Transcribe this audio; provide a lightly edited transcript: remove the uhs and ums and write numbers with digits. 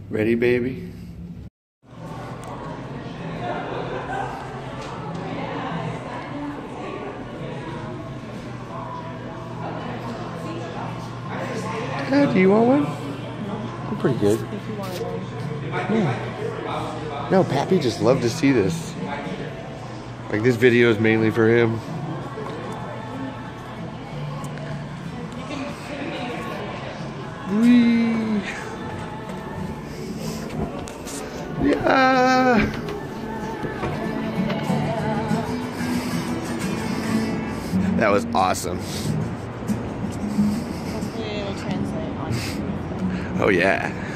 Ready, baby? Do you want one? I'm pretty good. Yeah. No, Pappy just loved to see this. Like, this video is mainly for him. Whee! Yeah! That was awesome. Hopefully it'll translate on. Oh yeah.